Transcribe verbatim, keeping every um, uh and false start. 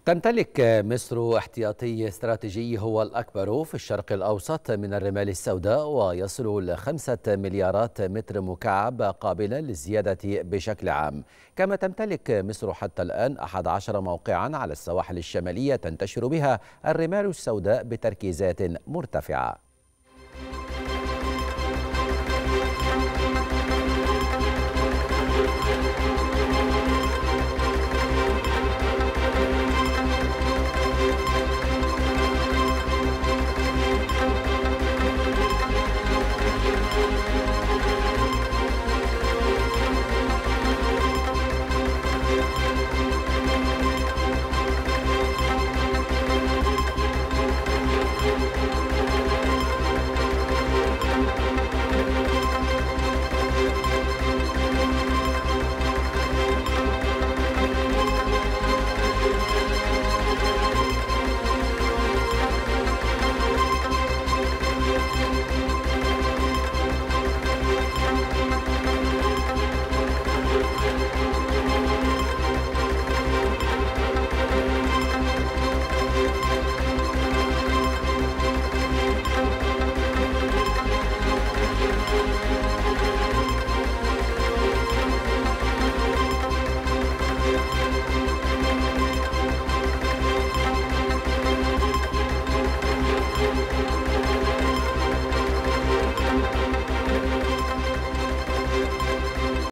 تمتلك مصر احتياطي استراتيجي هو الأكبر في الشرق الأوسط من الرمال السوداء، ويصل لخمسة مليارات متر مكعب قابلة للزيادة بشكل عام. كما تمتلك مصر حتى الآن أحد عشر موقعا على السواحل الشمالية تنتشر بها الرمال السوداء بتركيزات مرتفعة.